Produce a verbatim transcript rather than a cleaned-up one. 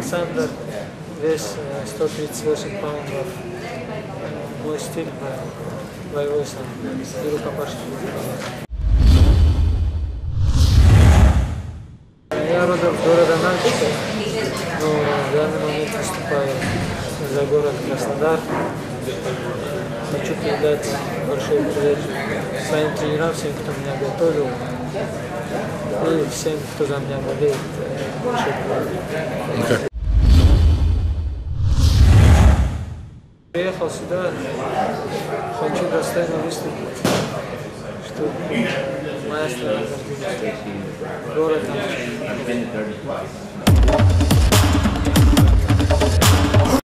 Александр, вес сто тридцать восемь паундов. Мой стиль боевой сам. И рукопашный. Я родом в городе Нальчика, но в данный момент выступаю за город Краснодар. Хочу передать большой привет своим тренерам, всем, кто меня готовил, и всем, кто за меня болеет. Большой привет. Okay. Приехал сюда, хочу достойно выступить, чтобы моя страна город Нальчик.